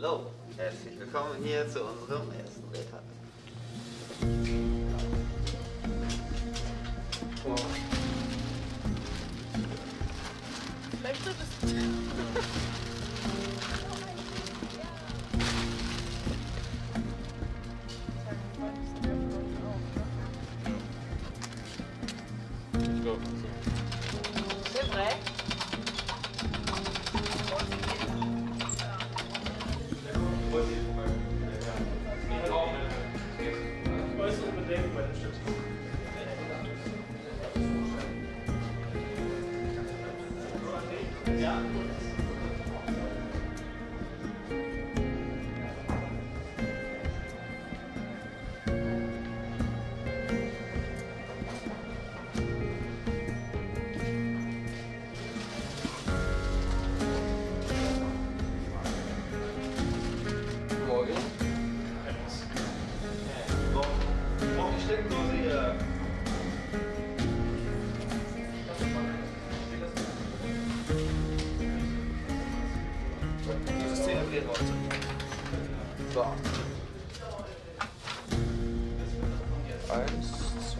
So, herzlich willkommen hier zu unserem ersten Rettag. C'est vrai. Äußere Bedenken bei den Stützen. Ja. Morgen. Braucht die Steckdose hier. Dieses Szene drehen wir uns. So. 1, 2,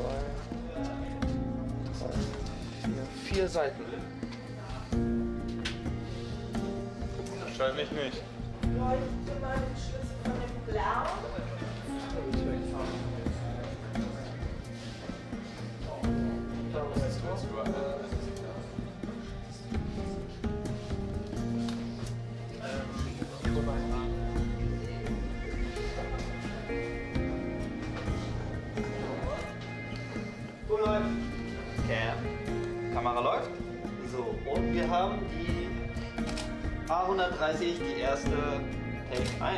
3, 4. 4 Seiten. Wahrscheinlich nicht. Leute, mal den Schlüssel von dem Blau. Wo läuft? Cam. Kamera läuft. So, und wir haben die A130, die erste Take 1.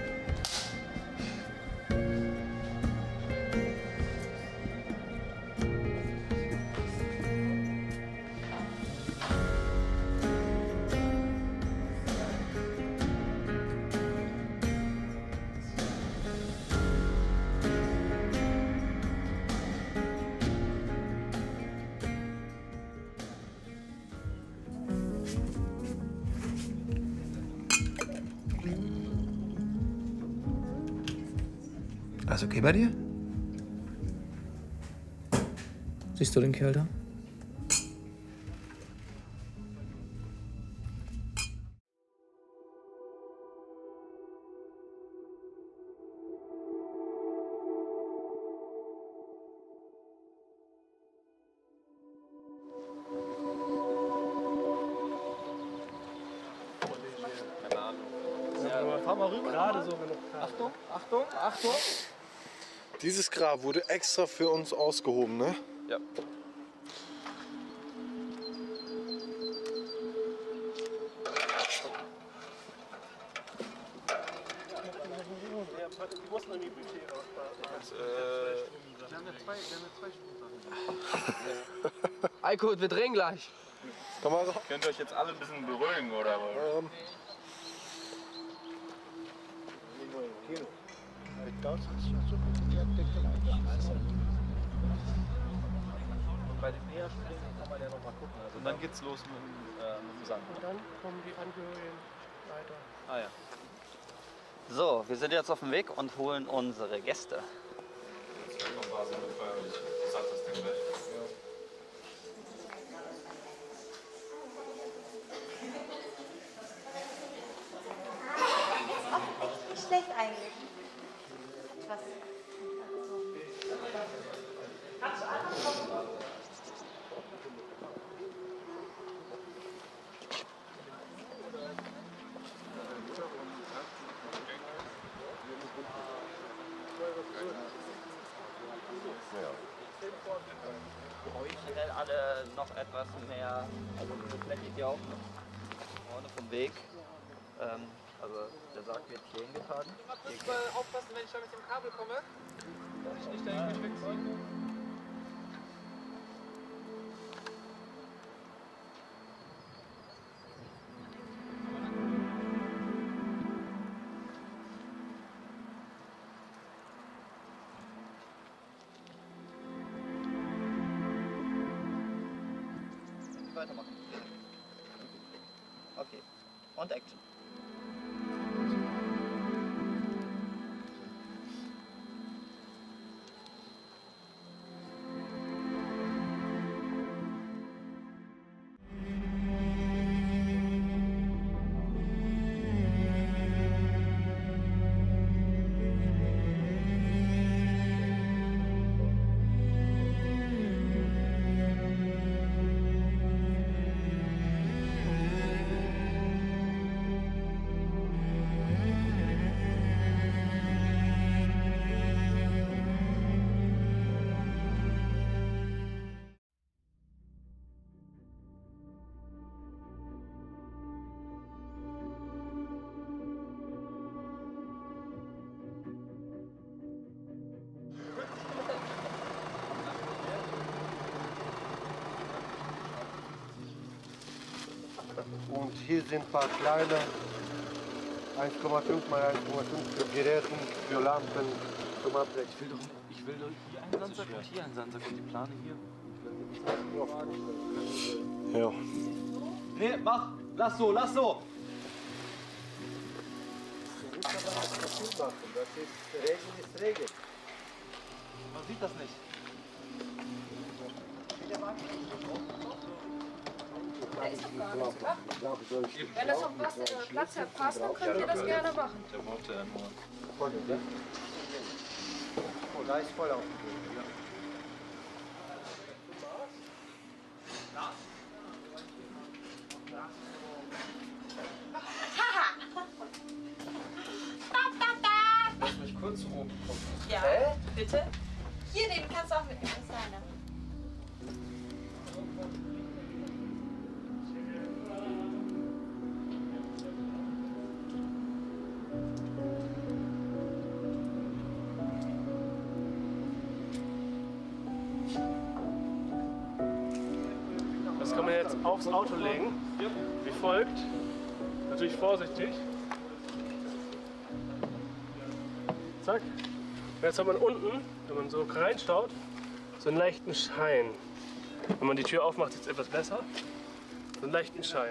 Alles okay bei dir? Siehst du den Kerl da? Keine Ahnung. Ja, fahr mal rüber. Gerade so genug. Achtung, Achtung, Achtung. Dieses Grab wurde extra für uns ausgehoben, ne? Ja. Die mussten in die Budget Eiko, wir drehen gleich. Komm mal so. Könnt ihr euch jetzt alle ein bisschen beruhigen, oder? Bei den Näherspringen kann man ja noch mal gucken. Also und dann geht's los mit dem Sand. Und dann kommen die Angehörigen weiter. Ah ja. So, wir sind jetzt auf dem Weg und holen unsere Gäste. Schlecht eigentlich. Was? Kannst du einfach kommen? Für euch schnell alle noch etwas mehr, also diese Fläche hier auch noch vorne vom Weg. Also der Sarg wird hier hingetragen. Ich muss aufpassen, wenn ich da mit dem Kabel komme, dass ich nicht da irgendwie wegziehe. Weitermachen. Okay. Und Action. Und hier sind ein paar kleine, 1,5 mal 1,5 für Geräten, für Lampen, zum Abdecken. Ich will doch hier einen Sandsack und hier einen Sandsack und die Plane hier. Ja. Nee, mach! Lass so, lass so! Das ist Regel. Man sieht das nicht. Wenn das auf was Platz hat, passt, dann könnt ihr das gerne machen. Der wollte ja nur. Oh, da ist voll auf. Lass mich kurz oben kommen. Ja, bitte. Hier, den kannst du auch mitnehmen. Das ist deiner. Das kann man jetzt aufs Auto legen, wie folgt. Natürlich vorsichtig. Zack. Und jetzt hat man unten, wenn man so reinschaut, so einen leichten Schein. Wenn man die Tür aufmacht, ist es etwas besser. So einen leichten Schein.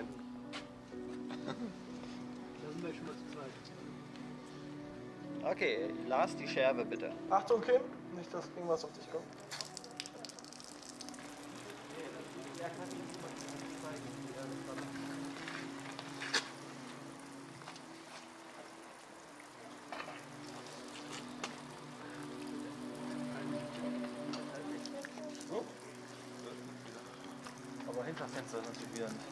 Okay, Lars, die Scherbe bitte. Achtung, Kim, nicht, dass irgendwas auf dich kommt. Aber hinter Fenster natürlich wieder nicht.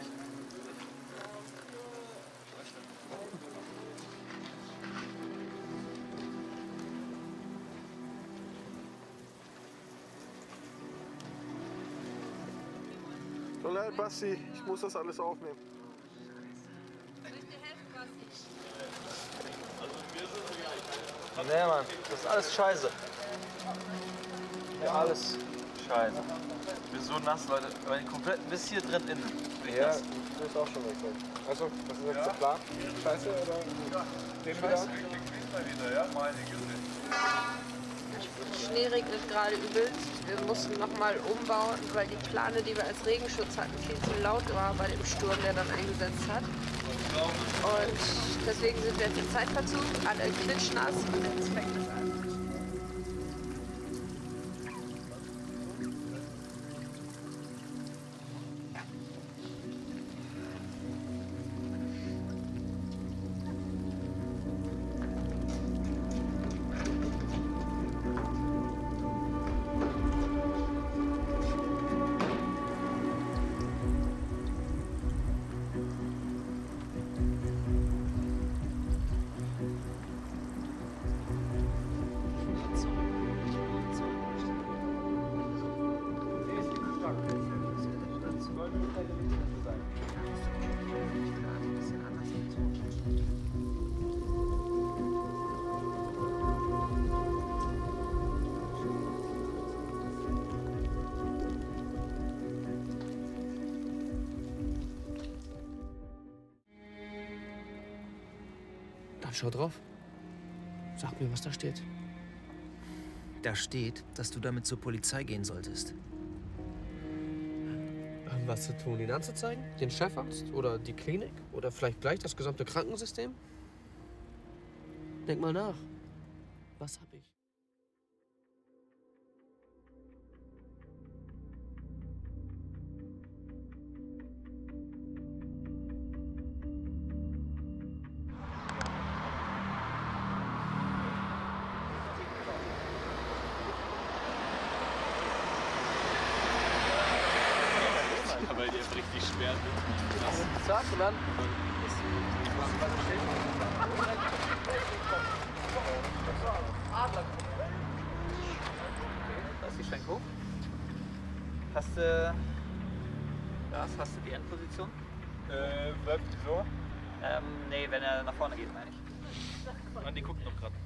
Tut mir leid, Basti, ich muss das alles aufnehmen. Nee, Mann, das ist alles scheiße. Ja, alles scheiße. Ich bin so nass, Leute. Aber komplett bis hier drin innen. Bin ich Ja, nass. du bist auch schon weg. Also, was ist jetzt der Plan? Scheiße oder? Den wieder? Schnee regnet gerade übelst. Wir mussten nochmal umbauen, weil die Plane, die wir als Regenschutz hatten, viel zu laut war bei dem Sturm, der dann eingesetzt hat. Und deswegen sind wir jetzt im Zeitverzug, alle klitschnass und der Inspekt ist an. Dann schau drauf. Sag mir, was da steht. Da steht, dass du damit zur Polizei gehen solltest. Was zu tun? Ihn anzuzeigen? Den Chefarzt? Oder die Klinik? Oder vielleicht gleich das gesamte Krankensystem? Denk mal nach. Was hab ich? Weil die jetzt richtig schwer sind. Zack, und dann. Das ist die Schenkhof. Hast du. Hast du die Endposition? Bleibt die so? Nee, wenn er nach vorne geht, meine ich. Ah, die guckt noch gerade.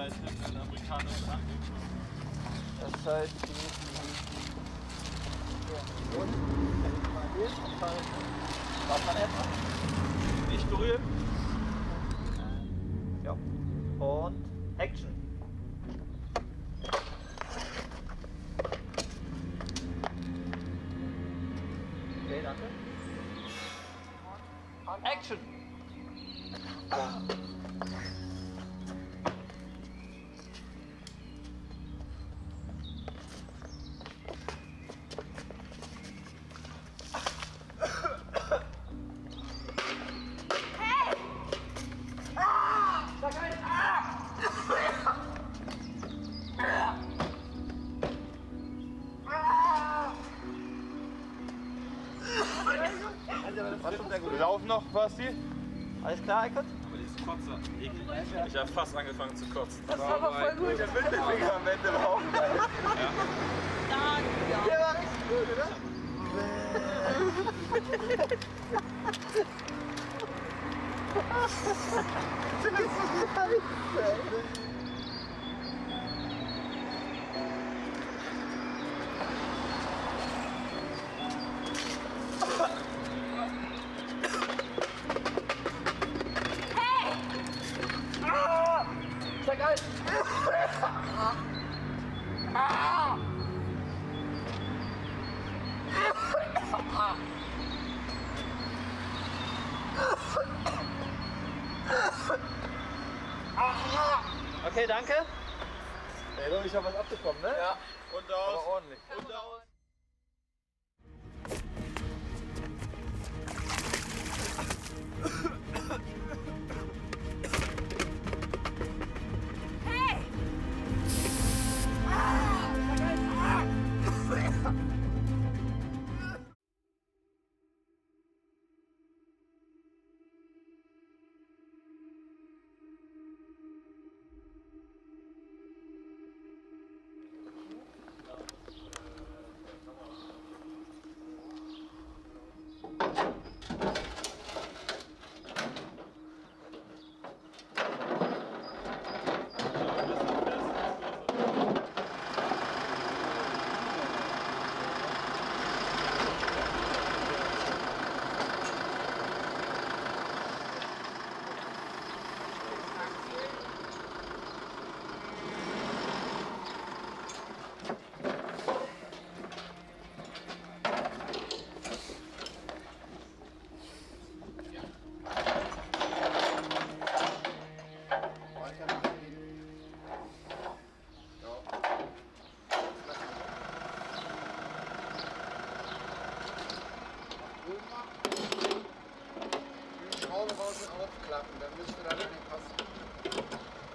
halt einen amerikanischen Anruf. Das heißt, was man jetzt? Nicht berühren. Ja. Und Action. Okay, danke. Und Action. Wir laufen noch, Basti. Alles klar, Eikert? Aber die ist Kotzer. Ich habe fast angefangen zu kotzen. Das war aber voll gut. Der Mittelfinger am Ende im Augen. Der war richtig gut, oder? Sag alles! Okay, danke. Ey, ich habe was abbekommen, ne? Ja. Und aus. Aber ordentlich. Und aus. Aufklappen, dann müsste da nicht passen.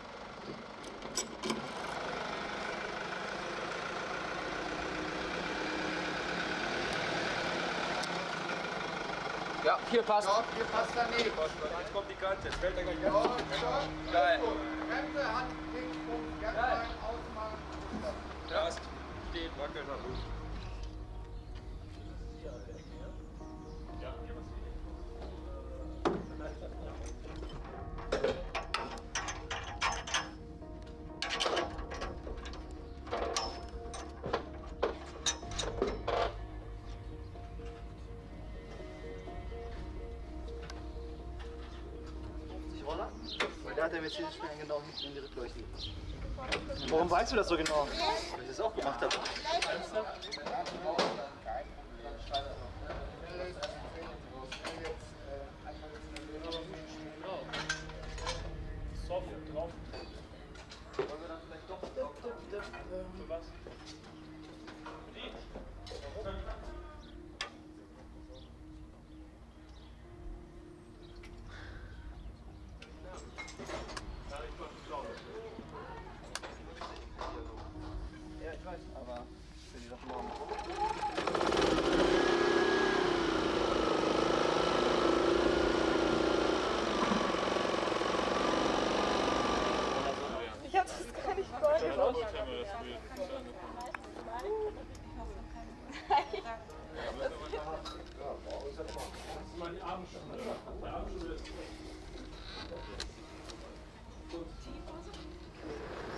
Ja, hier passt. Ja, hier passt daneben. Jetzt kommt die Kante, jetzt fällt er gleich Ja, ab. ja. Geil. Bremse, Hand, Linkspunkt, Gärtlein, Ausmachen. Ja, es steht, wackelt nach oben. Weil da hat der Mercedes-Spieler genau hinten in die Rückleuchte. Warum weißt du das so genau? Weil ich das auch gemacht habe. Soft drauf. Wollen wir dann vielleicht doch für was? Die? Ja, ich weiß, aber für die Sachen morgen. Ich hab das gar nicht vorgestellt. Die Abendschuhe ist.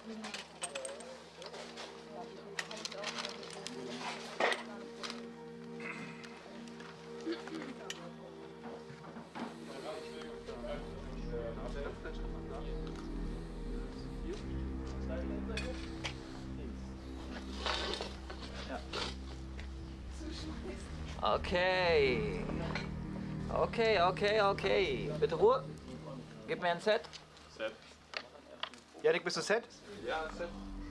Okay. Okay. Bitte Ruhe. Gib mir ein Set. Set. Janik, bist du set? Ja, Set.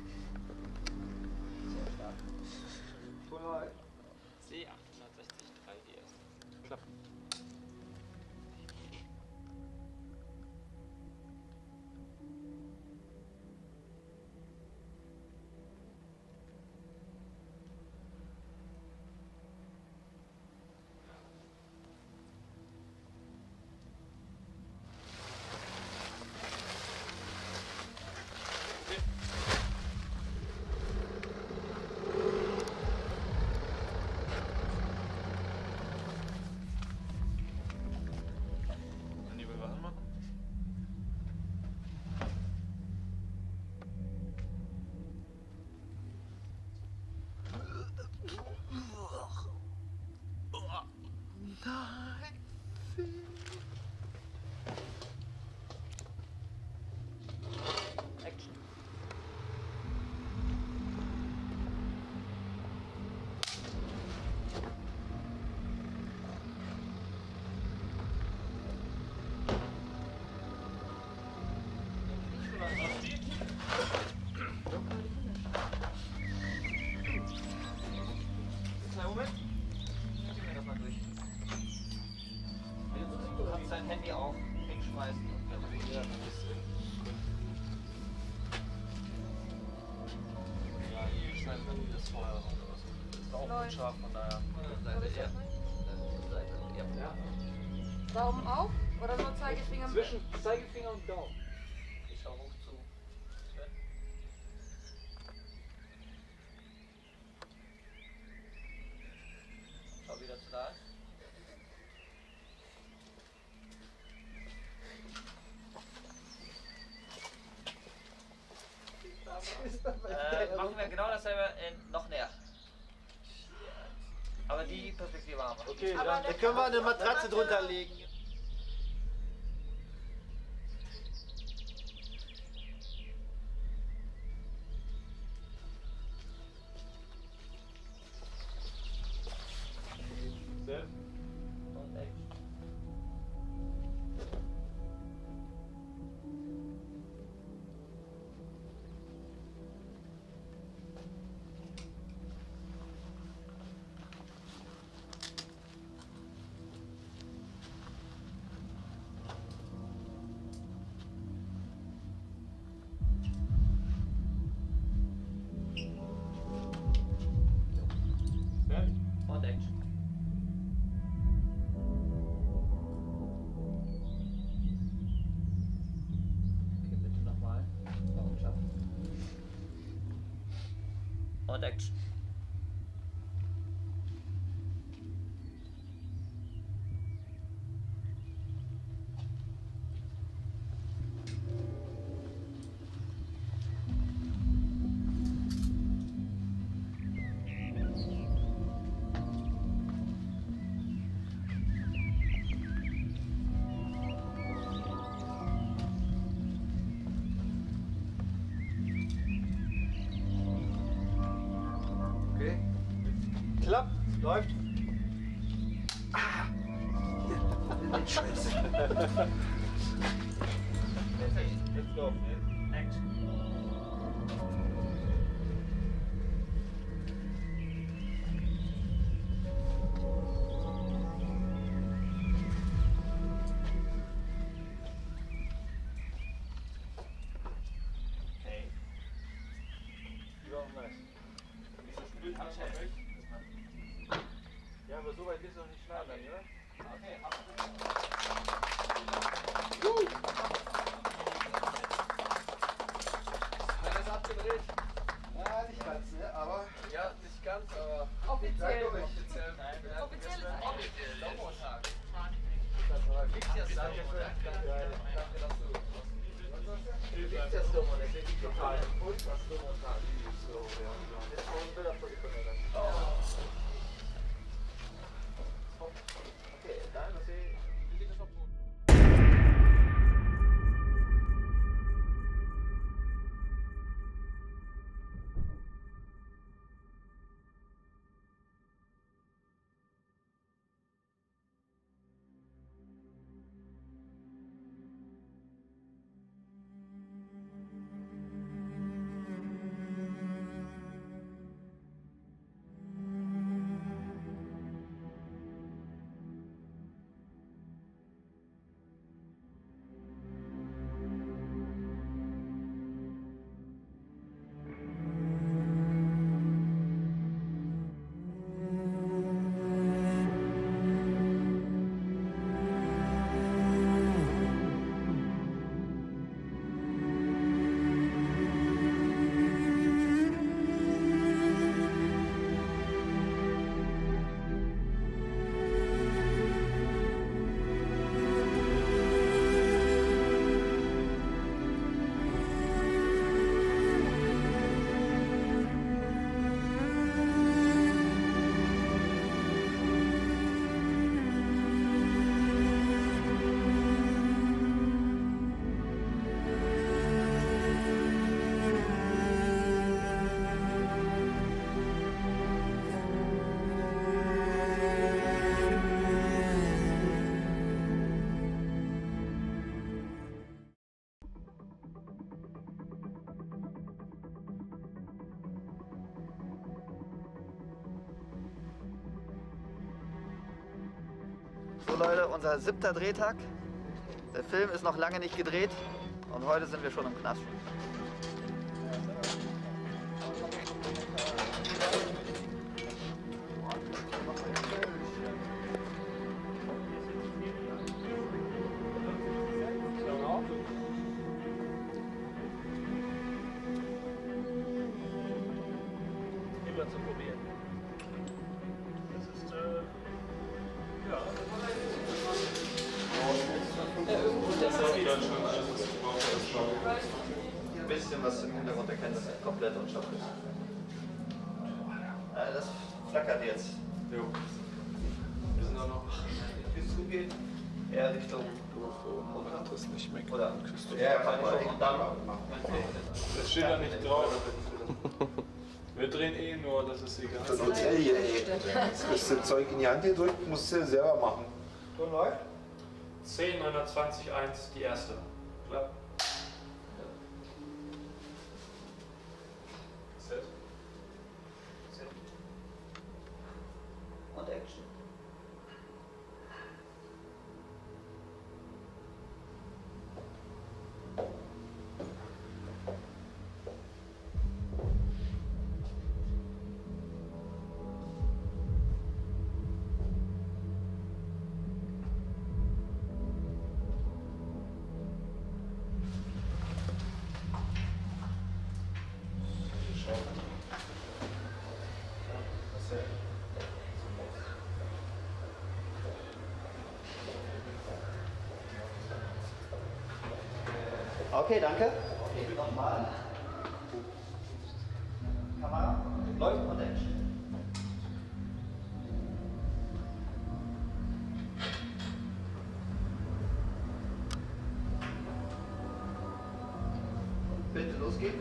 C860 3 die erste. Klappt. Dein Handy auch hinschmeißen. Ja, hier scheint dann das Feuer oder was. Das ist auch unscharf, von daher. Ja. Daumen auf oder nur Zeigefinger? Zwischen Zeigefinger und Daumen. Ich schau hoch zu. Schau wieder zu da. Machen wir genau dasselbe noch näher. Aber die Perspektive haben wir. Okay, dann können wir eine Matratze drunter legen. Und Action. Okay, bitte nochmal. Warum schaffen? Und Action. Okay. Klappt, läuft. Scheiße. Let's go. Action. Okay. Ja, nice. Dieses Bild Okay. Ja, aber so weit bist du noch nicht schnell, oder? Okay, Einer ist abgedreht. Ja, nicht ganz, ne? Aber. Ja, nicht ganz, aber. Offiziell. Offiziell. Offiziell ist offiziell. Domotag. Gibt's ja Danke, dass du. ist jetzt dumm und deswegen total unfassbar dumm und hart. So, ja. Jetzt 1000 Bilder pro Sekunde dann. Okay, dann was ich. So Leute, unser 7. Drehtag. Der Film ist noch lange nicht gedreht und heute sind wir schon im Knast. Lieber zu probieren. Das ist, ja. Ein bisschen was im Hintergrund erkennen, dass es komplett unscharf ist. Das flackert jetzt. Jo. Wir sind auch noch. Wie es zugeht, eher Richtung. Das ist nicht mehr. Oder? Ja, kann man schon. Und dann. Das steht da nicht drauf. Wir drehen eh nur, das ist egal. Das Hotel hier, ey. Jetzt kriegst du Zeug in die Hand gedrückt, musst du selber machen. Ton läuft? 10.920.1, die erste. Klar. Set. Und Action. Okay, danke. Okay, nochmal. Kamera, läuft und Action. Bitte losgehen.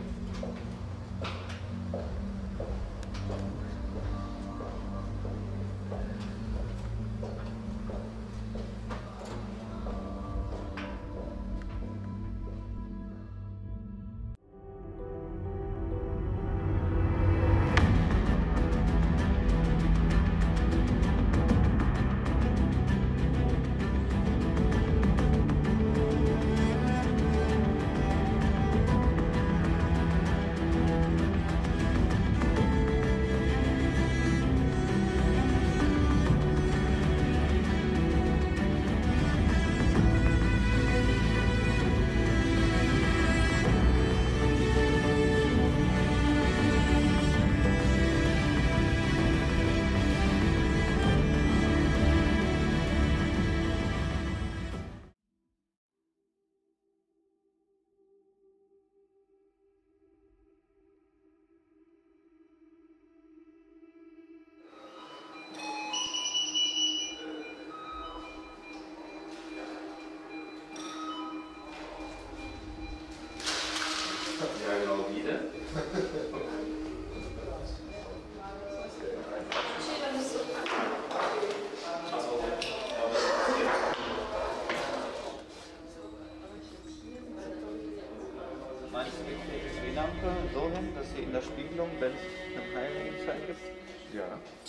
in der Spiegelung, wenn es einen Heiligenschein gibt? Ja.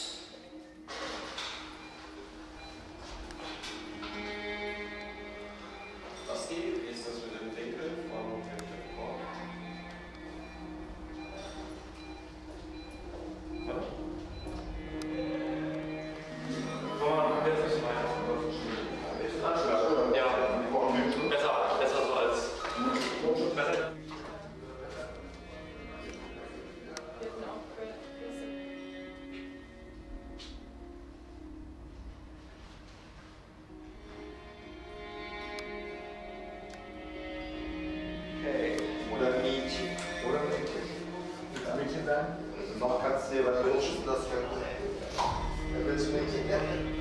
Was geht, ist das mit dem Winkel von dem Korb. Ja, besser so als. Okay. Oder Mädchen. Oder Mädchen. Willst du Mädchen sein? Noch kannst du dir was wünschen, das wäre gut. Dann willst du Mädchen werden?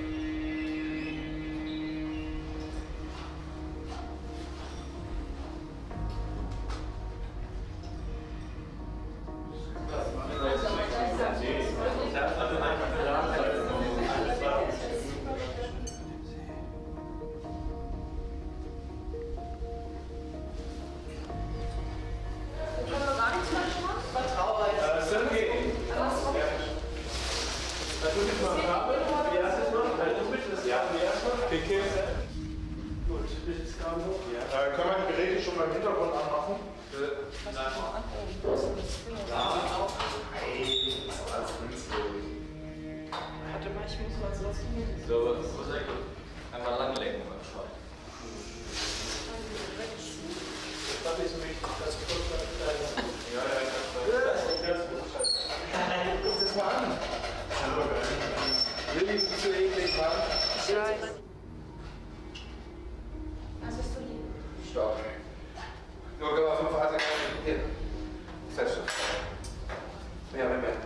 Können wir die Geräte schon mal im Hintergrund anmachen? Warte mal, ich muss mal so was tun. So, das ist sehr gut. Einmal langlenken beim Schwein. Das ist so wichtig, dass Guck das mal an. Willi, bist du eklig, Mann? Was hast du hier? Stopp. Nur genau 5 Hase. Hier. Feststellen. Mehr.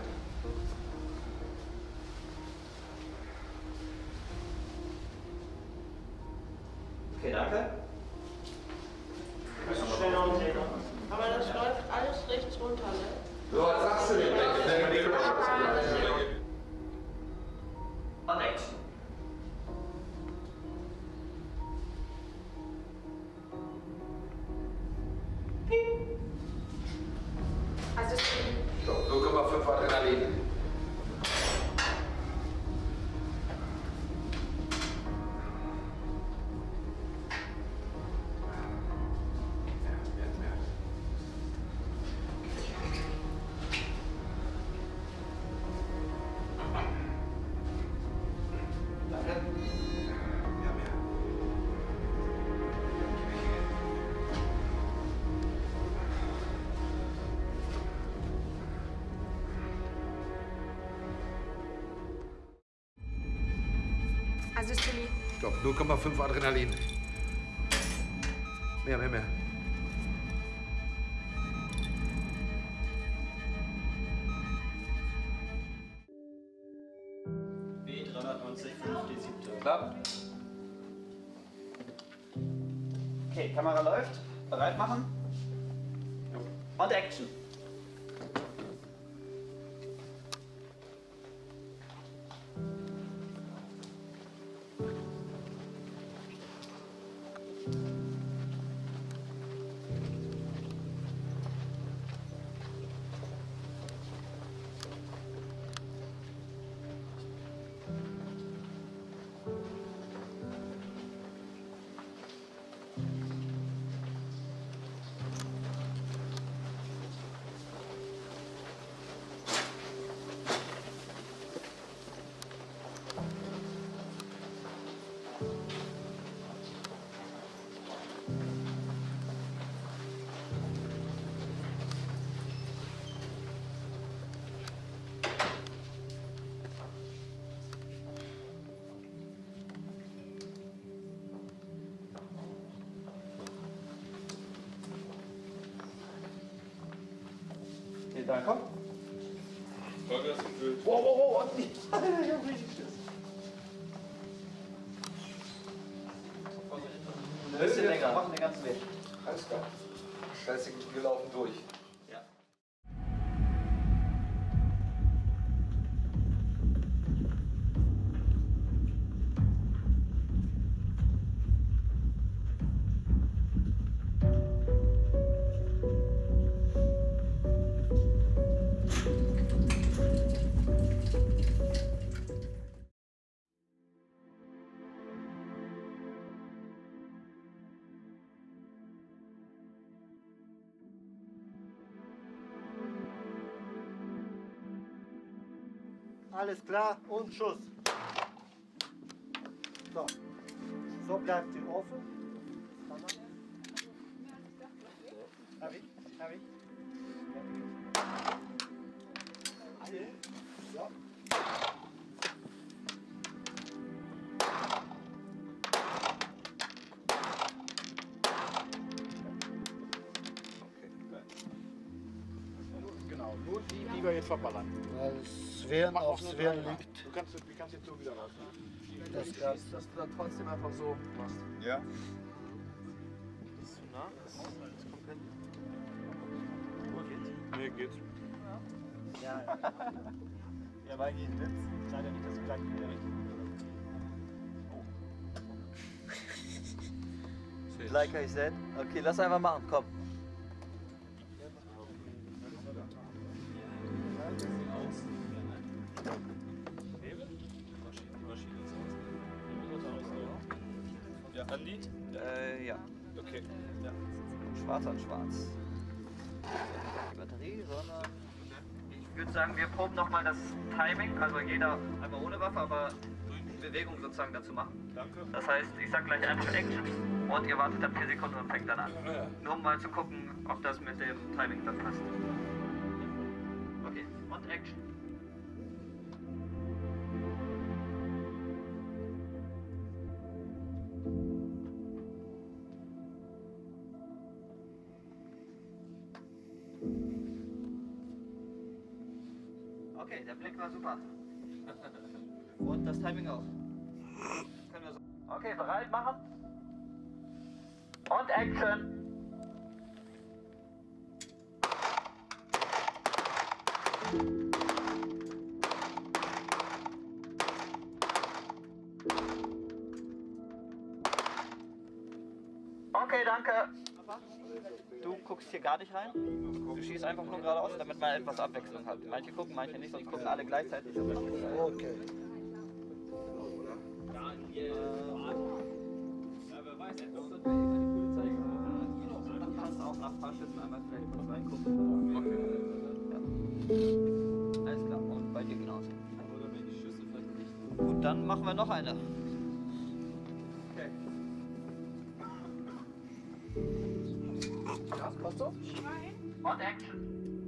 Okay, danke. Aber das läuft alles rechts runter, ne? So, was sagst du denn? Und Action. Also, Stopp. 0,5 Adrenalin. Asystolie. Stopp. 0,5 Adrenalin. Mehr. B390, 5D7. Klar. Okay, Kamera läuft. Bereit machen. Und Action. Okay, danke. Vollgas im Bild. Wow. Ich hab richtig Schiss. Ein bisschen länger, machen den ganzen Weg. Alles klar. Scheiße, wir laufen durch. Ja. Alles klar und Schuss. So. So bleibt sie offen. Harry? Ja. Genau, nur die wir jetzt verballern. Das Wehren aufs Wehren liegt. Du kannst jetzt so wieder raus. Das dass du dann trotzdem einfach so machst. Ja. Das ist zu nah, das ist komplett. Nee, geht's. Ja. Ja, weil geht Witz. Leider nicht das gleiche wie der richtige. Like I said. Okay, lass einfach machen, komm. Ja, Andi? Ja. Okay. Ja. Schwarz an schwarz. Die Batterie, sondern. Ich würde sagen, wir proben nochmal das Timing, also jeder einmal ohne Waffe, aber Bewegung sozusagen dazu machen. Danke. Das heißt, ich sag gleich einfach Action und ihr wartet dann 4 Sekunden und fängt dann an. Nur um mal zu gucken, ob das mit dem Timing dann passt. Okay, und Action. Okay, der Blick war super. Und das Timing auch. Können wir so. Okay, bereit machen. Und Action. Okay, danke. Du guckst hier gar nicht rein. Du schießt einfach nur geradeaus, damit man etwas Abwechslung hat. Manche gucken, manche nicht, sonst gucken alle gleichzeitig. Okay. Du kannst auch nach ein paar Schüssen einmal vielleicht kurz reingucken. Ja. Alles klar, und bei dir genauso. Gut, dann machen wir noch eine. Okay. Ja, passt so? Und Action.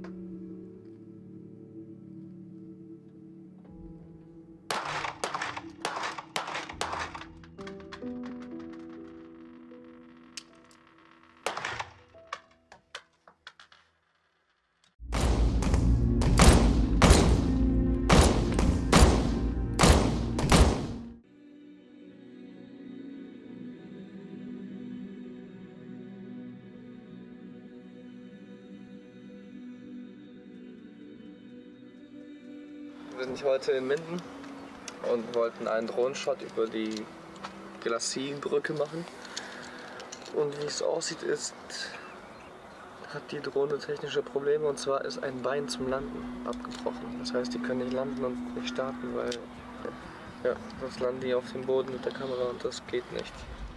Wir sind heute in Minden und wollten einen Drohnenshot über die Glacis-Brücke machen. Und wie es aussieht, hat die Drohne technische Probleme, und zwar ist ein Bein zum Landen abgebrochen. Das heißt, die können nicht landen und nicht starten, weil ja, sonst landen die auf dem Boden mit der Kamera und das geht nicht.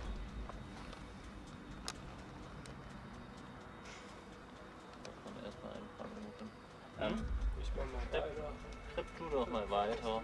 Ich mach mal weiter. Tripp du doch mal weiter.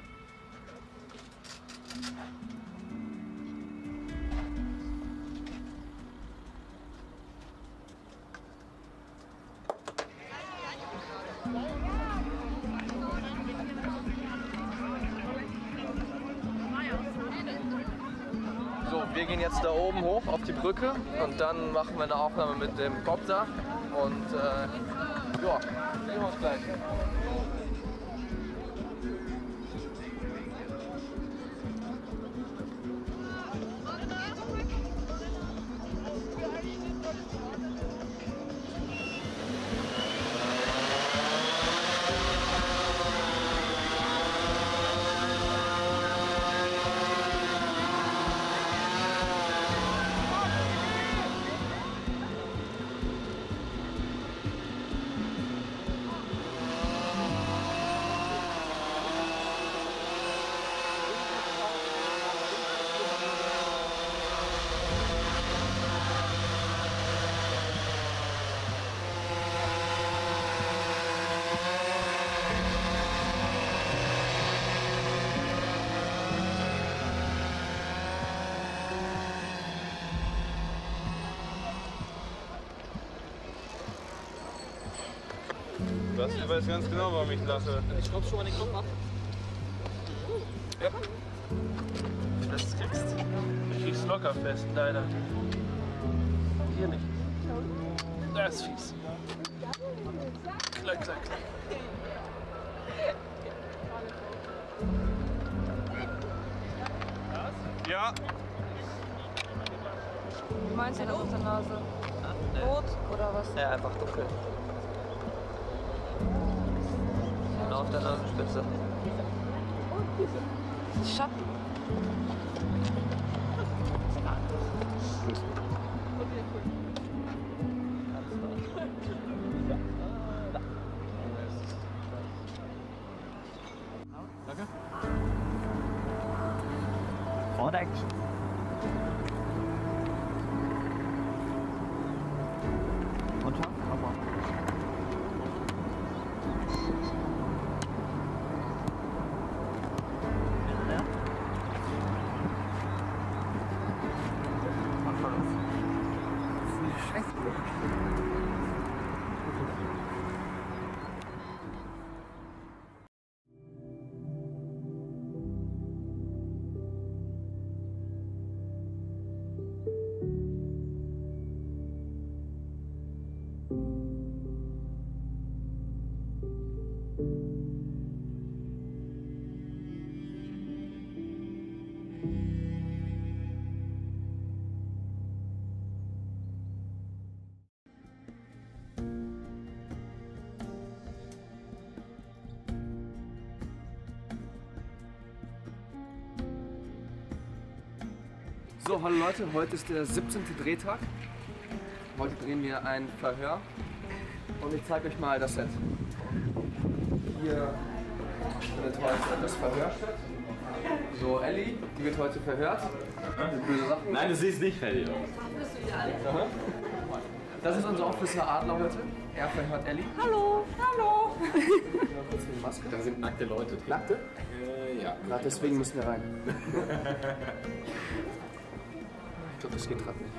So, wir gehen jetzt da oben hoch auf die Brücke und dann machen wir eine Aufnahme mit dem Copter und ja, sehen wir uns gleich. Basti weiß ganz genau, warum ich lache. Ich schraub's schon mal den Kopf ab. Ja. Das kriegst du. Du kriegst locker fest, leider. Hier nicht. Das ist fies. Klack, klack, klack. Ja. Wie meinst du das auf der Nase? Rot oder was? Ja, einfach dunkel. Genau auf der Nasenspitze. Schatten. Danke. Vordeck. Runter. Aber. So, hallo Leute, heute ist der 17. Drehtag. Heute drehen wir ein Verhör und ich zeige euch mal das Set. Hier findet heute das Verhör statt. So, Ellie, die wird heute verhört. Böse Sachen. Nein, du siehst nicht fertig aus. Aha. Das ist unser Officer Adler heute. Er verhört Ellie. Hallo, hallo. Kurz die Maske. Da sind nackte Leute drin. Nackte? Ja. Gerade deswegen müssen wir rein. Ich glaube, das geht gerade nicht.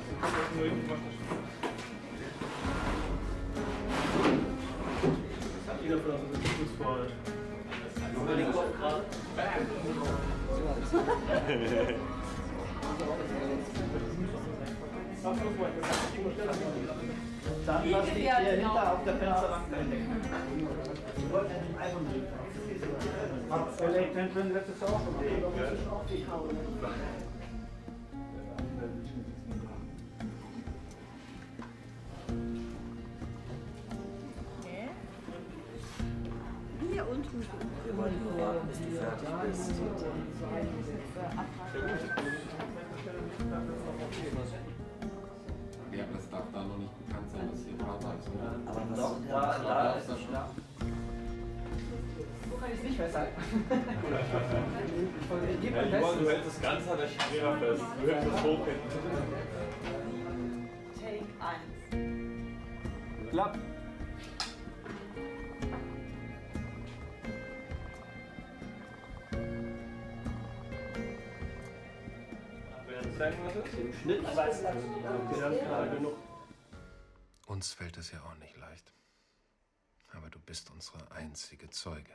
Jeder von uns ist kurz vor. Dann lass die hier hinter auf der Fensterbank entdecken. Vielleicht können wir das auch Hier unten. Wir wollten nur warten, bis du fertig bist. Ja, das darf da noch nicht bekannt sein, dass hier Vater ist. Aber doch, da ist das schon. So kann ich es nicht festhalten. Ich gebe mein Bestes. Du hältst das Ganze an der Chimära fest. Du hältst das hoch hinten. Take 1. Klapp. Uns fällt es ja auch nicht leicht. Aber du bist unsere einzige Zeugin.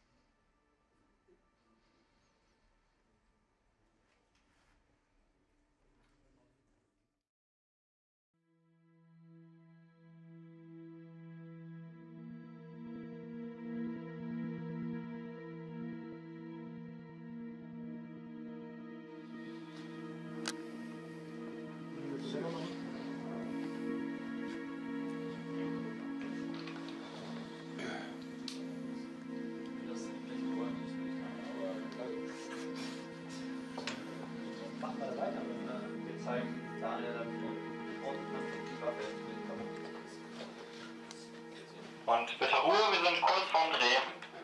Und bitte Ruhe, wir sind kurz vorm Dreh.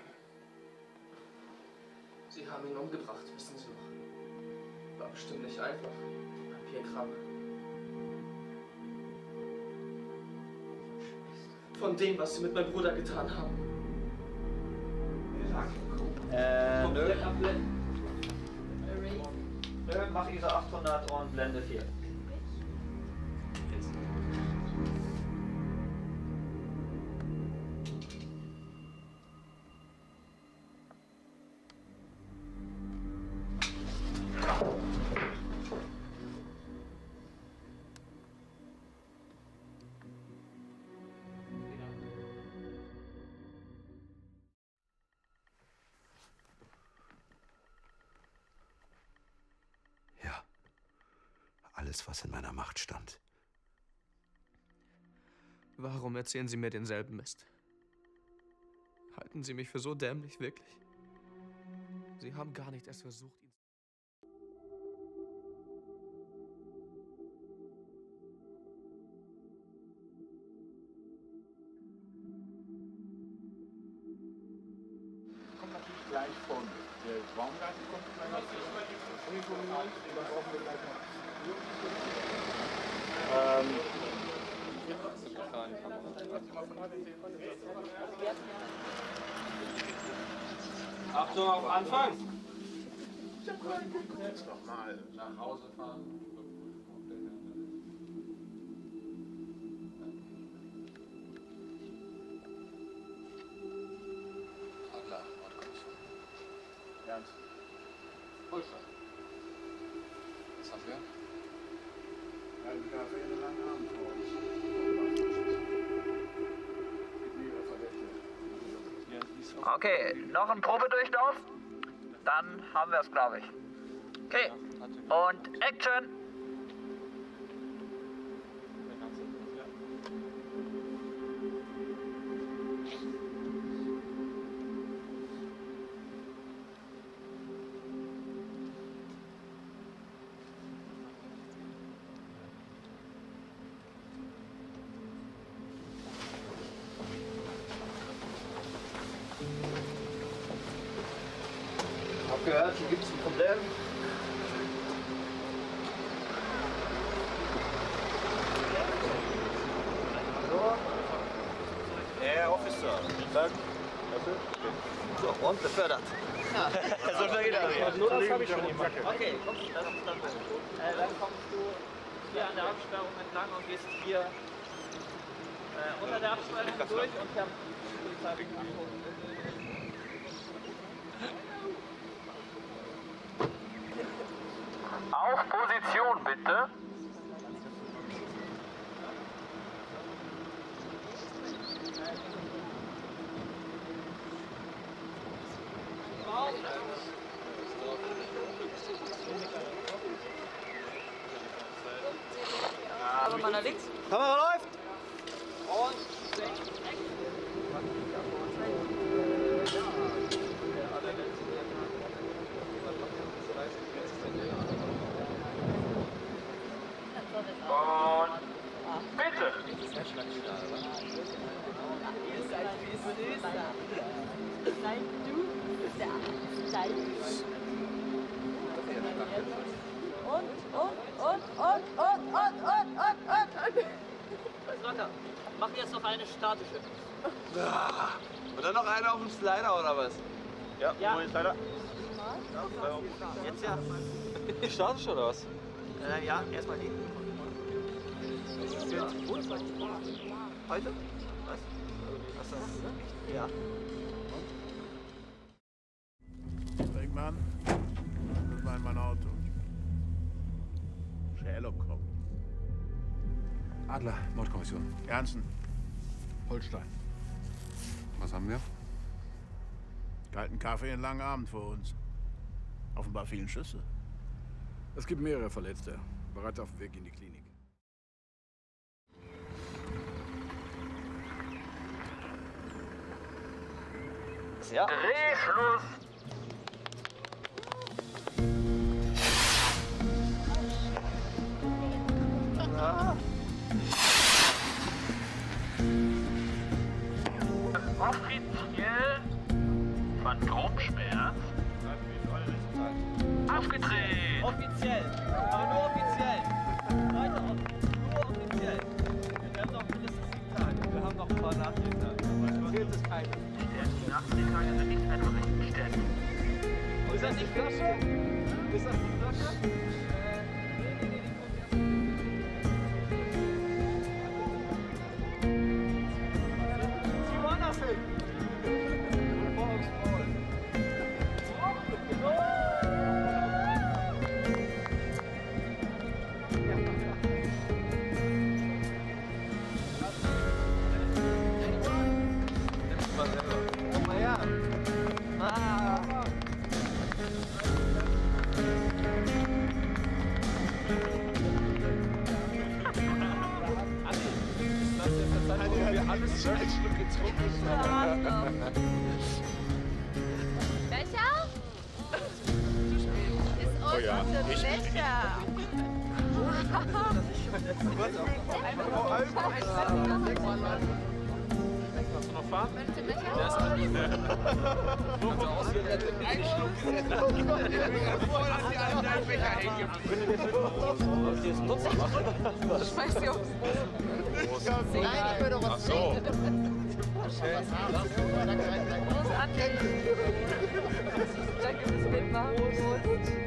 Sie haben ihn umgebracht, wissen Sie noch. War bestimmt nicht einfach. Papierkram. Von dem, was Sie mit meinem Bruder getan haben. Nö. Nö, mach ISO 800 und Blende 4. alles, was in meiner Macht stand. Warum erzählen Sie mir denselben Mist? Halten Sie mich für so dämlich, wirklich? Sie haben gar nicht erst versucht, ihn... Kommt natürlich gleich von der Baumgarten kommt gleich. Und dann brauchen wir gleich noch. Achtung auf Anfang! Jetzt nochmal nach Hause fahren. Adler, Mordkommission. Ernst. Holstein. Was haben wir? Einen Kaffee in den langen Abend vor uns. Okay, noch ein Probedurchlauf. Dann haben wir es, glaube ich. Okay, und Action! Hab gehört, hier gibt es ein Problem. Herr Officer. Danke. So, und befördert. Ja. So schnell geht das. Nur das habe ich schon gemacht. Okay, komm, das ist dann gut. Dann kommst du hier an der Absperrung entlang und gehst hier unter der Absperrung durch und hier am Polizeiwagen. Auf Position bitte. Also mal nach links. Kamera läuft! Und weg. Und bitte. Nein, du. Ja. Nein. Locker. Mach jetzt noch eine statische. Und dann noch einer auf dem Slider oder was? Ja, Ja. wo ist leider? Jetzt ja. Statisch oder was? Ja, erstmal die. Heute? Was? Was ja. Brinkmann, das war in mein Auto. Sherlock kommt. Adler, Mordkommission. Janssen, Holstein. Was haben wir? kalten Kaffee einen langen Abend vor uns. Offenbar vielen Schüsse. Es gibt mehrere Verletzte. Bereit auf dem Weg in die Klinik. Ja. Drehschluss. Offiziell Phantomschmerz aufgedreht. Offiziell. Aber nur offiziell. Leute, nur offiziell. Wir haben noch mindestens 7 Tage. Wir haben noch ein paar Nachrichten. Fehlt es keine. Die Nachrichten sind nicht etwa bestätigt. Ist das nicht Flasche? Ist das die Flasche? Sie woanders hin. Komm mal her. Becher? Ist unsere Becher. Kannst du noch fahren? Möchtest du Becher? Der ist so aussehen, als hätte ich Schluck. Vorher hat sie einen deinen Becher hängen geblieben. Schmeiß sie aufs Boden. Nein, ich will doch was trinken. Los, Andi. Danke fürs Mitmachen.